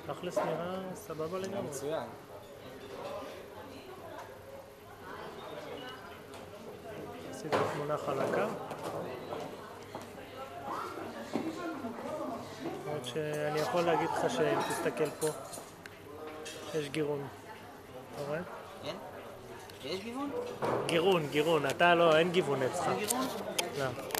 תכלס נראה סבבה לגמרי. מצוין. עשיתי תמונה חלקה. למרות שאני יכול להגיד לך שאם תסתכל פה, יש גירון. אתה רואה? כן? יש גיוון? גירון, אתה לא, אין גיוון אצלך. אין גיוון? לא.